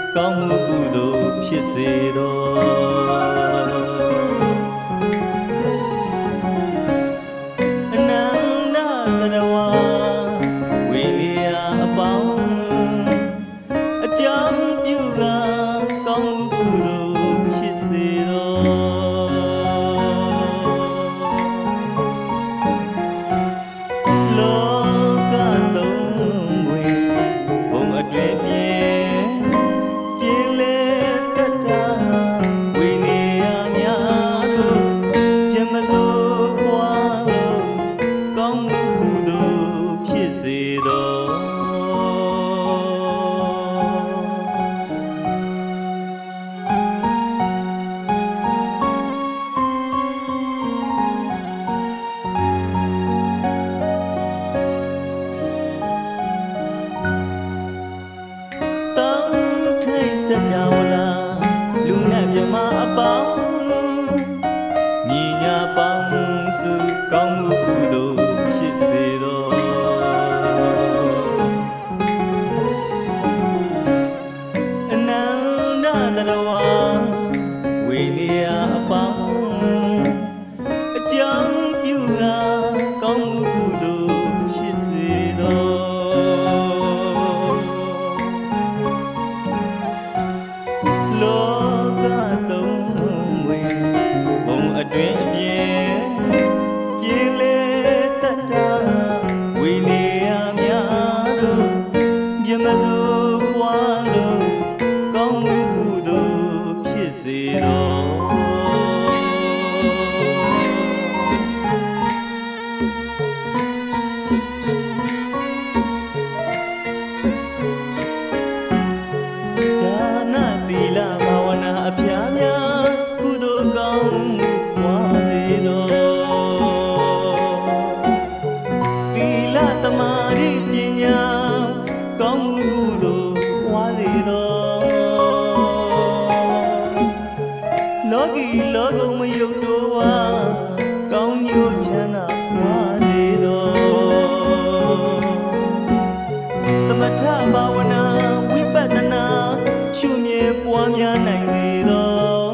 ကောင်းမှုကုသိုလ်ဖြစ်စေတော်အနန္တတရဝဝိလျာအပေါင်းအကြောင်းပြုကားကောင်းမှုကုသိုလ်ဖြစ်စေတော်လောကသုံးဝင်ဘုံအတွင်ပြင်းကျင်းလေတတ်တာဝိနည်းများတို့ပြမစိုးပွားလို့ကောင်းမှုကုသိုလ်ဖြစ်စေတော်စကြဝဠာလူနဲ့မြမအပေါင်းညီညာပေါင်းစုကောင်းမှုကုသိုလ်ဖြစ်စေတော်အနန္တတရဝဝိနည်းအပေါင်းအကြောင်းပြုရာကောင်းမှုကုသိုလ်ဖြစ်စေတော်လောကသုံးဝင်ဘုံအတွင်အပြင်းကျင်းလေတတ်တာဝိနည်းများတို့ပြမစိုးပွားလို့ကောင်းမှုကုသိုလ်ဖြစ်စေတော်သီလဘာဝနာအဖျားများကုသိုလ်ကောင်းမှုပွားစေတော်သီလသမာဓိပညာကောင်းမှုကုသိုလ်ပွားစေတော်လောကီလောကုမယုတ်တော်ဝါကောင်းကျိုးချမ်းသာပွားစေတော်သမထဘာဝနာဝိပဿနာရှုမြင်ပွားများနိုင်လေတော်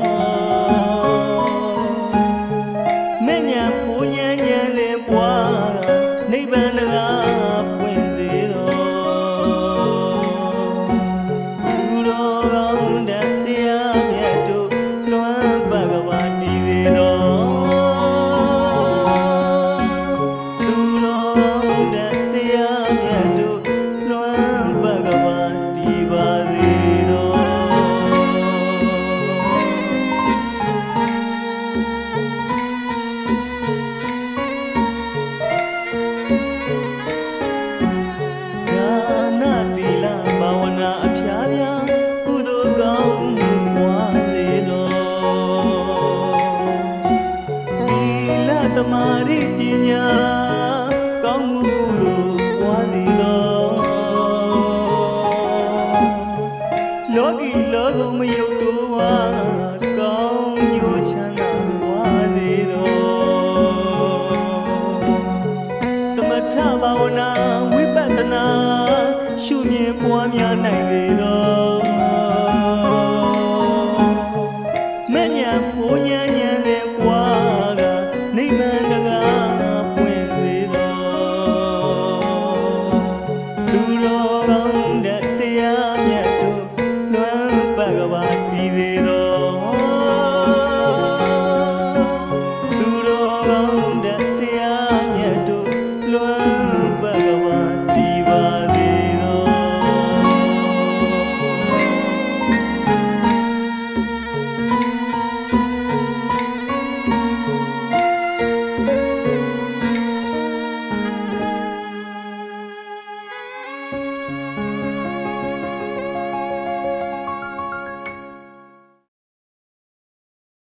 မဲ့ညာဖူးဉာဏ်ဉာဏ်လင်ပွားနိဗ္ဗာန်တရားပွင့်စေတော်သူတော်ကောင်းတရားမြတ်တို့လွမ်းဘဂဝါတည်စေတော်သူတော်ကောင်းတရားမြတ်တို့လွမ်းဘဂဝါတည်ပါစေသမာဓိပညာကောင်းမှုကုသိုလ်ပွားစေတော်လောကီလောကုမယုတ်တော်ဝါ